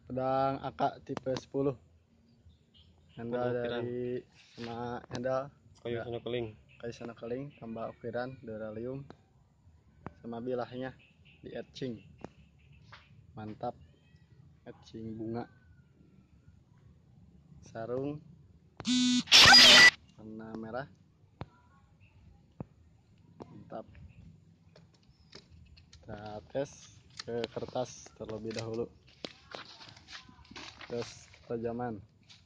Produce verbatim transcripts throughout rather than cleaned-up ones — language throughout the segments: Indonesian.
pedang A K tipe sepuluh. Handle dari sama handle kayu sonokeling, kayu sonokeling tambah ukiran duralium sama bilahnya di etching. Mantap, etching bunga. Sarung warna merah. Mantap. Kita tes ke kertas terlebih dahulu. Tes ketajaman.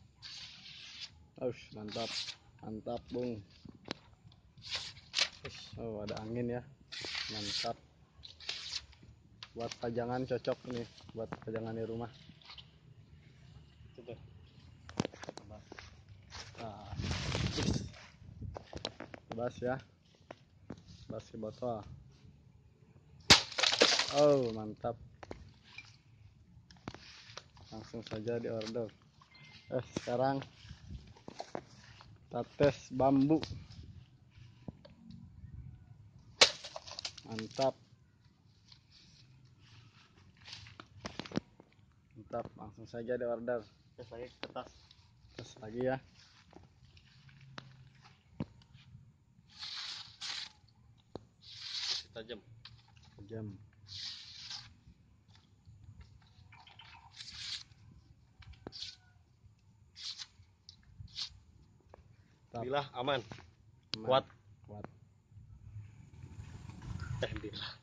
Ush, mantap, mantap bung. Ush, oh ada angin ya, mantap. Buat pajangan cocok nih, buat pajangan di rumah. Coba. Nah, bebas ya, bebas ke botol. Oh mantap, langsung saja di order. Eh sekarang kita tes bambu. Mantap, mantap, langsung saja di order. Tes lagi kertas. Tes lagi ya. Tajam. Tajam. Bilah aman. Aman. Kuat. Kuat. Eh bilah.